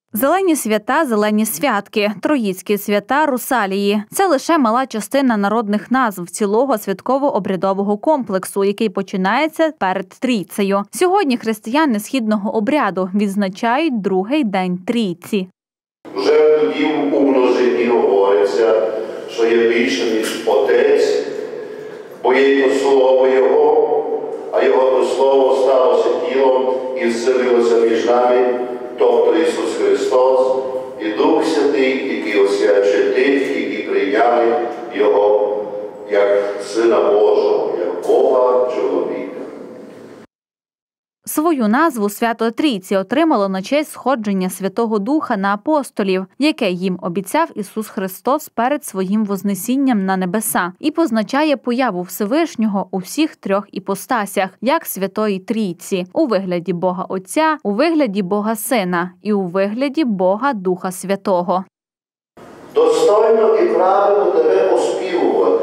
Зелені свята, зелені святки, троїцькі свята, русалії – це лише мала частина народних назв цілого святково-обрядового комплексу, який починається перед Трійцею. Сьогодні християни східного обряду відзначають другий день Трійці. Вже тоді у множині говориться, що є більше, ніж Отець, бо є то Слово Його, а Його то Слово сталося тілом і вселилося між нами, тобто Ісус Христос і Дух Святий, який освячує тих, які прийняли Його як Сина Божого, як Бога чоловіка. Свою назву Свято Трійці отримало на честь сходження Святого Духа на апостолів, яке їм обіцяв Ісус Христос перед своїм вознесінням на небеса, і позначає появу Всевишнього у всіх трьох іпостасях, як Святої Трійці – у вигляді Бога Отця, у вигляді Бога Сина і у вигляді Бога Духа Святого. Достойно і правильно тебе оспівувати,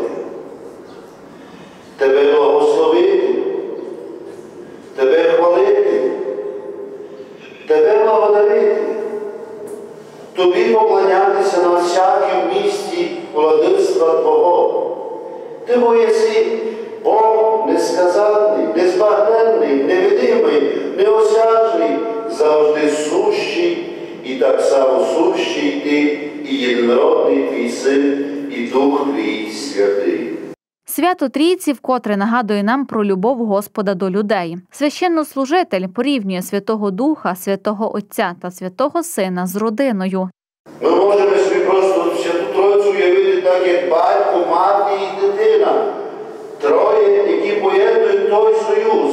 тебе благословити, тебе хвалити, тебе благодарити, тобі поклонятися на всякому місці владицтва Твого. Ти бо єси Бог несказанний, незбагненний, невидимий, неосяжний, завжди сущий, і так само сущий ти, і єдинородний твій Син, і Дух твій Святий. Свято Трійці вкотре нагадує нам про любов Господа до людей. Священнослужитель порівнює Святого Духа, Святого Отця та Святого Сина з родиною. Ми можемо собі просто Святу Тройцю уявити так, як батько, мати і дитина. Троє, які поєднують той союз.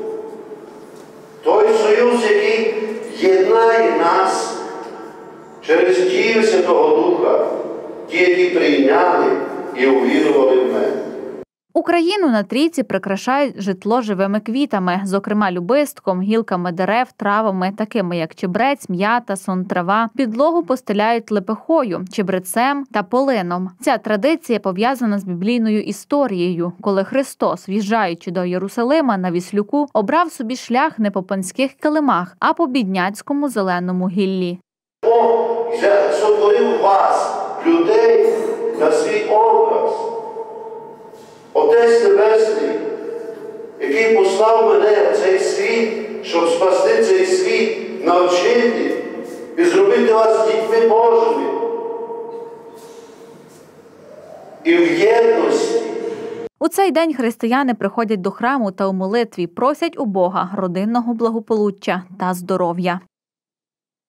Той союз, який єднає нас через дію Святого Духа, ті, які прийняли і увірували в мене. Україну на Трійці прикрашають житло живими квітами, зокрема любистком, гілками дерев, травами, такими як чебрець, м'ята, сон-трава. Підлогу постеляють лепехою, чебрецем та полином. Ця традиція пов'язана з біблійною історією, коли Христос, в'їжджаючи до Єрусалима на віслюку, обрав собі шлях не по панських килимах, а по бідняцькому зеленому гіллі. Бог сотворив вас, людей, на свій образ. Отець Небесний, який послав мене в цей світ, щоб спасти цей світ, навчити і зробити вас дітьми Божими. І в єдності. У цей день християни приходять до храму та у молитві просять у Бога родинного благополуччя та здоров'я.